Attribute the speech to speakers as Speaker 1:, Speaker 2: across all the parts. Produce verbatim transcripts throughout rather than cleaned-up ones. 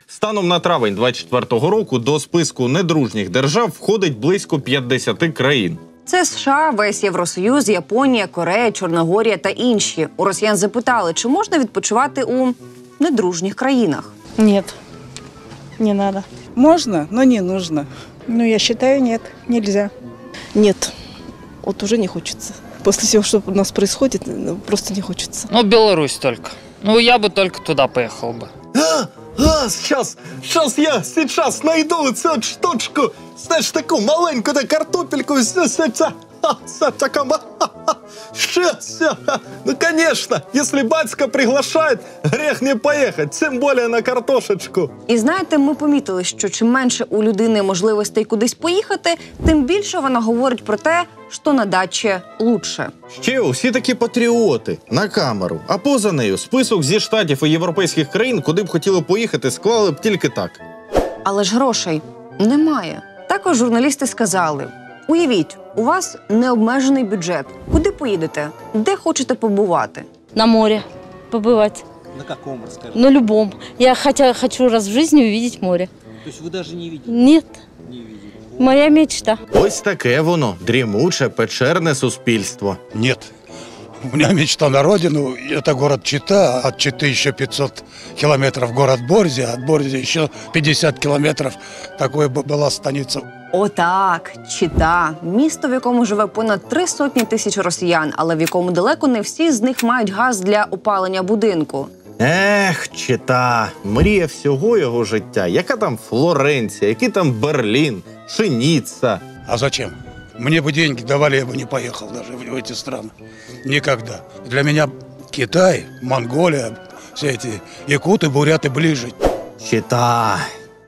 Speaker 1: Станом на травень двадцять четвертого року до списку недружніх держав входить близько п'ятдесят країн.
Speaker 2: Це США, весь Євросоюз, Японія, Корея, Чорногорія та інші. У росіян запитали, чи можна відпочивати у недружніх країнах.
Speaker 3: Ні, не надо.
Speaker 4: Можно, но не нужно.
Speaker 3: Ну, я считаю, нет, нельзя.
Speaker 5: Нет, вот уже не хочется. После всего, что у нас происходит, просто не хочется.
Speaker 6: Ну, Беларусь только. Ну, я бы только туда поехал бы.
Speaker 1: А, а, сейчас, сейчас я сейчас найду цю штучку, знаєш, таку маленьку та картопельку, все, все, все, все, така, все, все. Ну, конечно, если батька приглашает, грех не поехать, тем более на картошечку.
Speaker 2: І знаєте, ми помітили, що чим менше у людини можливостей кудись поїхати, тим більше вона говорить про те, що на дачі лучше.
Speaker 1: Ще усі такі патріоти на камеру, а поза нею список зі штатів і європейських країн, куди б хотіли поїхати, склали б тільки так.
Speaker 2: Але ж грошей немає. Також журналісти сказали: уявіть, у вас необмежений бюджет. Куди поїдете? Де хочете побувати?
Speaker 7: На море побывать.
Speaker 8: На каком, расскажи?
Speaker 7: На любом. Я хотя хочу раз в жизни увидеть море.
Speaker 8: То есть вы даже не видели?
Speaker 7: Нет.
Speaker 8: Не видели.
Speaker 7: Моя мечта.
Speaker 1: Ось таке воно, дрімуче, печерне суспільство.
Speaker 9: Нет. У меня мечта на родину. Это город Чита. От Читы еще пятьсот километров город Борзя. От Борзя еще пятьдесят километров. Такой была станица.
Speaker 2: Отак, Чита. Місто, в якому живе понад три сотні тисяч росіян, але в якому далеко не всі з них мають газ для опалення будинку.
Speaker 1: Ех, Чита, мрія всього його життя. Яка там Флоренція, який там Берлін, Шиніцца.
Speaker 9: А зачем? Мне бы деньги давали, я бы не поехал даже в эти страны. Никогда. Для меня Китай, Монголия, все эти якуты, буряты ближе.
Speaker 1: Чита.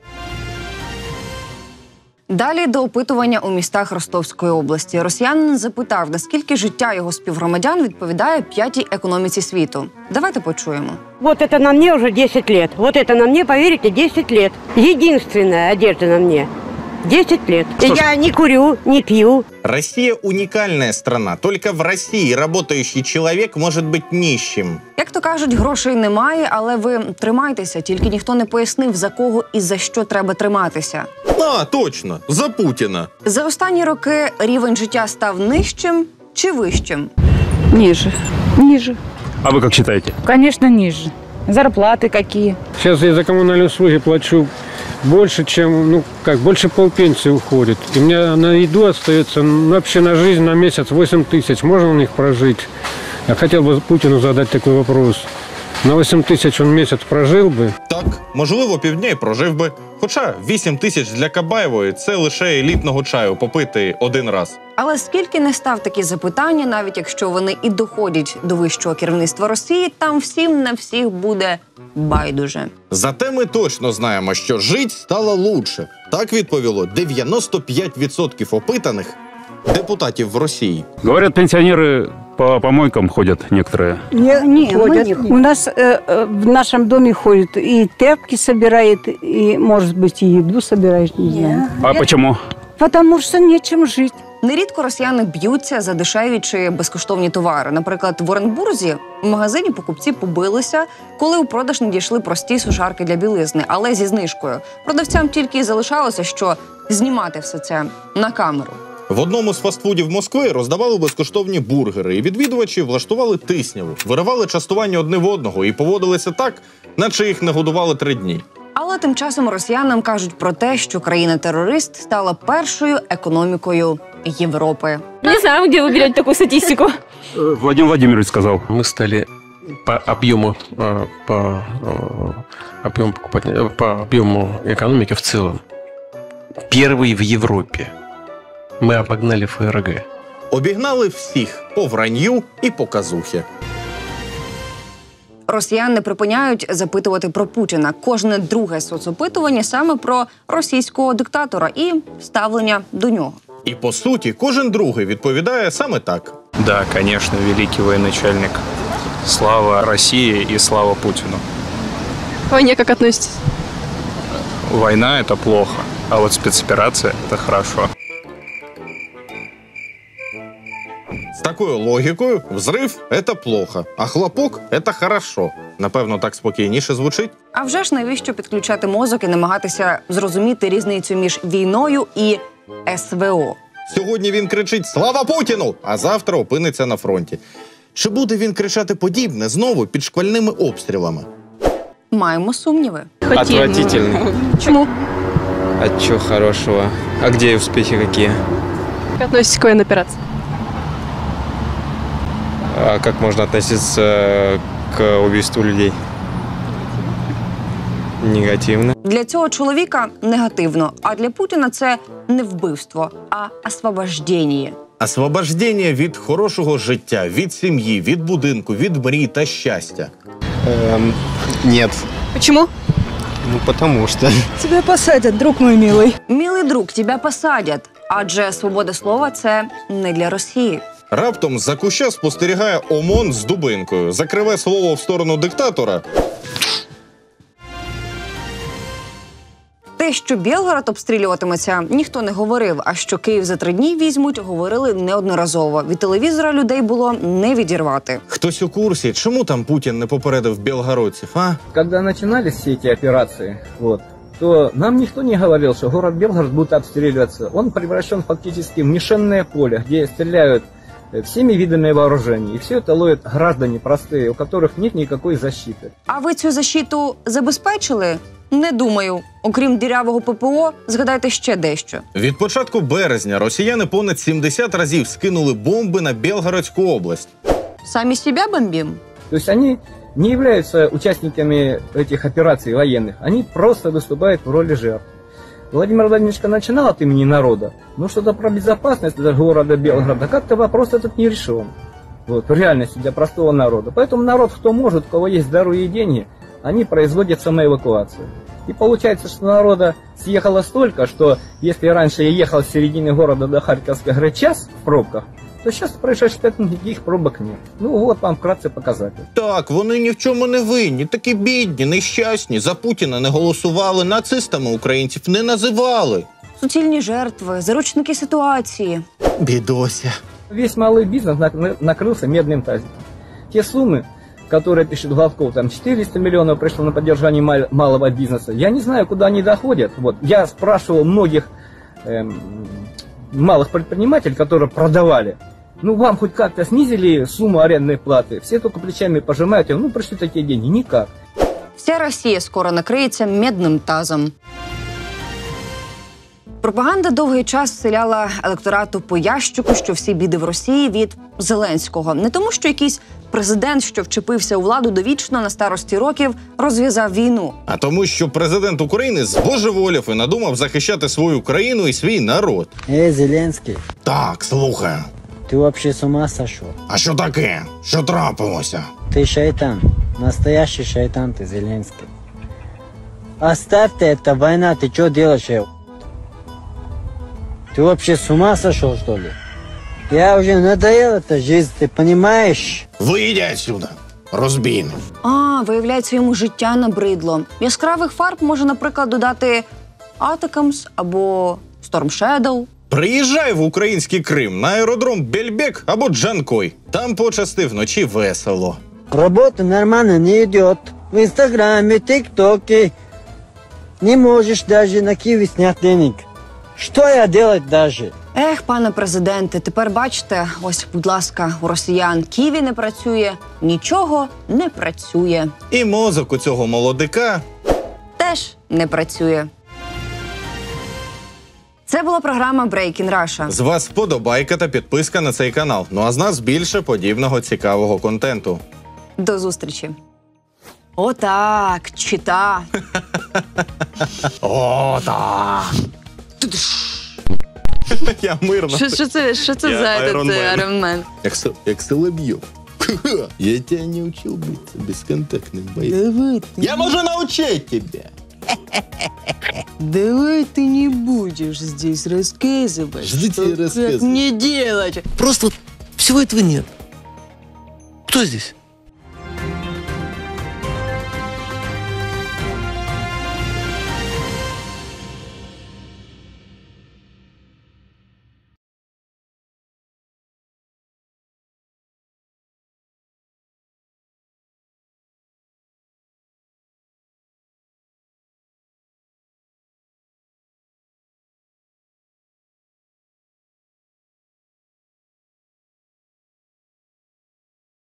Speaker 2: Далі до опитування у містах Ростовської області. Росіянин запитав, наскільки життя його співгромадян відповідає п'ятій економіці світу. Давайте почуємо.
Speaker 10: Вот это на мне уже десять лет. Вот это на мне, поверите, десять лет. Единственная одежда на мне. десять лет. Я не курю, не пью.
Speaker 1: Россия уникальная страна. Только в России работающий человек может быть нищим.
Speaker 2: Як то кажуть, грошей немає, але ви тримайтеся, тільки ніхто не пояснив, за кого і за що треба триматися.
Speaker 1: А, точно, за Путіна.
Speaker 2: За останні роки рівень життя став нижчим чи вищим?
Speaker 3: Ниже. Ниже.
Speaker 11: А вы как считаете?
Speaker 3: Конечно, ниже. Зарплаты какие?
Speaker 11: Сейчас я за коммунальные услуги плачу больше, чем, ну, как, больше полпенсии уходит. И у меня на еду остается, ну, вообще на жизнь на месяц восемь тысяч. Можно на них прожить? Я хотел бы Путину задать такой вопрос. На восемь тисяч он місяць прожив би?
Speaker 1: Так, можливо, півдня й прожив би. Хоча вісім тисяч для Кабаєвої – це лише елітного чаю попити один раз.
Speaker 2: Але скільки не став такі запитання, навіть якщо вони і доходять до вищого керівництва Росії, там всім на всіх буде байдуже.
Speaker 1: Зате ми точно знаємо, що жить стало лучше. Так відповіло дев'яносто п'ять відсотків опитаних депутатів в Росії.
Speaker 11: Говорят, пенсионеры по помойкам ходят некоторые.
Speaker 3: Не, не ходят. Не У нас э, в нашем доме ходят и тряпки собирает, и, может быть, и еду собирает, не знаю.
Speaker 11: А почему?
Speaker 3: Потому что нечем жить.
Speaker 2: Нерідко росіяни б'ються за дешеві чи безкоштовні товари. Наприклад, в Оренбурзі в магазині покупці побилися, коли у продаж надійшли прості сушарки для білизни, але зі знижкою. Продавцям тільки й залишалося, що знімати все це на камеру.
Speaker 1: В одному з фастфудів Москви роздавали безкоштовні бургери, і відвідувачі влаштували тисняву, виривали частування одне в одного і поводилися так, наче їх не годували три дні.
Speaker 2: Але тим часом росіянам кажуть про те, що країна-терорист стала першою економікою Європи.
Speaker 7: Не знаю, где вы берете такую статистику.
Speaker 11: Владимир Владимирович сказал.
Speaker 8: Мы стали по объему, по объему, по объему экономики в целом первый в Европе. Мы обогнали ФРГ.
Speaker 1: Обігнали всіх по вранью і по казухі.
Speaker 2: Росіян не припиняють запитувати про Путіна. Кожне друге соцопитування саме про російського диктатора і ставлення до нього.
Speaker 1: І по суті, кожен другий відповідає саме так.
Speaker 12: Да, конечно, великий военачальник. Слава России и слава Путину.
Speaker 5: К войне как относитесь?
Speaker 12: Война – это плохо, а вот спецоперация – это хорошо.
Speaker 1: З такою логікою взрив – це плохо, а хлопок – це хорошо. Напевно, так спокійніше звучить?
Speaker 2: А вже ж навіщо підключати мозок і намагатися зрозуміти різницю між війною і ес ве о?
Speaker 1: Сьогодні він кричить «Слава Путіну!», а завтра опиниться на фронті. Чи буде він кричати подібне знову під шквальними обстрілами?
Speaker 2: Маємо сумніви.
Speaker 13: Отвратительно.
Speaker 2: Чому?
Speaker 13: А чё хорошего? А где успехи какие?
Speaker 14: Как относитесь к военной операции?
Speaker 13: А как можно относиться к убийству людей? Негативно.
Speaker 2: Для цього чоловіка негативно, а для Путіна це не вбивство, а освобождення.
Speaker 1: Освобождення від хорошого життя, від сім'ї, від будинку, від мрій та щастя.
Speaker 13: Эм, нет.
Speaker 14: Почему?
Speaker 13: Ну, потому что...
Speaker 4: Тебя посадят, друг мой милый.
Speaker 2: Мілий друг, тебе посадять. Адже свобода слова – це не для Росії.
Speaker 1: Раптом з-за куща спостерігає ОМОН з дубинкою. Закриве слово в сторону диктатора.
Speaker 2: Те, що Білгород обстрілюватиметься, ніхто не говорив, а що Київ за три дні візьмуть, говорили неодноразово. Від телевізора людей було не відірвати.
Speaker 1: Хтось у курсі, чому там Путін не попередив білгородців, а?
Speaker 15: Когда начинались все эти операции, вот, то нам никто не говорил, что город Белгород будет обстреливаться. Он превращен фактически в мишенное поле, где стреляют всеми видами вооружений. И все это ловят граждане простые, у которых нет никакой защиты.
Speaker 2: А ви цю защиту забезпечили? Не думаю. Окрім дірявого пе пе о, згадайте ще дещо.
Speaker 1: Від початку березня росіяни понад сімдесят разів скинули бомби на Білгородську область.
Speaker 2: Самі себе бомбим?
Speaker 15: То есть они не являются участниками этих операций военных, они просто выступают в роли жертв. Владимир Владимирович начинал от имени народа, но что-то про безопасность города Белгорода как-то вопрос этот не решен. Вот, в реальности для простого народа. Поэтому народ, кто может, у кого есть здоровье и деньги, они производят самоэвакуацию. И получается, что народа съехало столько, что если раньше я ехал с середины города до Харьковской горы час в пробках, то сейчас происшествия никаких пробок нет. Ну вот вам вкратце показатель.
Speaker 1: Так, вони ні в чому не винні, такі бідні, нещасні, за Путіна не голосували, нацистами українців не називали.
Speaker 2: Суцільні жертви, заручники ситуації.
Speaker 1: Бідося.
Speaker 15: Весь малый бизнес накрылся медным тазиком. Те суммы, которые пишет Главков, там четыреста миллионов пришло на поддержание малого бизнеса. Я не знаю, куда они доходят. Вот, я спрашивал многих эм, малых предпринимателей, которые продавали. Ну, вам хоть как-то снизили сумму арендной платы? Все только плечами пожимают. Ну, пришли такие деньги. Никак.
Speaker 2: Вся Росія скоро накриється медним тазом. Пропаганда довгий час вселяла електорату по ящику, що всі біди в Росії від Зеленського. Не тому, що якийсь президент, що вчепився у владу довічно на старості років, розв'язав війну.
Speaker 1: А тому, що президент України збожеволів і надумав захищати свою країну і свій народ.
Speaker 16: Ей, Зеленський.
Speaker 1: Так, слухаю.
Speaker 16: Ти взагалі з ума сошов?
Speaker 1: А що таке? Що трапилося?
Speaker 16: Ти шайтан. Настоящий шайтан ти, Зеленський. Оставьте это, война, ты что делаешь? Ты вообще с ума сошел, что ли? Я уже надоел эта жизнь, ты понимаешь?
Speaker 1: Вийди отсюда, розбійник.
Speaker 2: А, виявляється, йому життя набридло. Яскравих фарб може, наприклад, додати Атакамс або Storm Shadow.
Speaker 1: Приїжджай в український Крим на аеродром Бельбек або Джанкой. Там почасти вночі весело.
Speaker 16: Работа нормально не идет. В Инстаграме, ТикТоке. Не можешь даже на Киеве снять денег. Що я делать даже?
Speaker 2: Ех, пане президенте, тепер бачите, ось, будь ласка, у росіян Ківі не працює, нічого не працює.
Speaker 1: І мозок у цього молодика
Speaker 2: теж не працює. Це була програма Breaking Russia.
Speaker 1: З вас вподобайка та підписка на цей канал. Ну а з нас більше подібного цікавого контенту.
Speaker 2: До зустрічі. Отак, чита.
Speaker 1: Отак. Я мирно.
Speaker 2: Що, що це, що це за Iron Man?
Speaker 1: Як, як Соловйов. Я тебя не учил быть бесконтактным бойцом. Я могу научить тебя.
Speaker 5: Давай ты не будешь здесь рассказывать,
Speaker 1: Ждите рассказывать.
Speaker 5: Как мне делать.
Speaker 17: Просто всего этого нет. Кто здесь?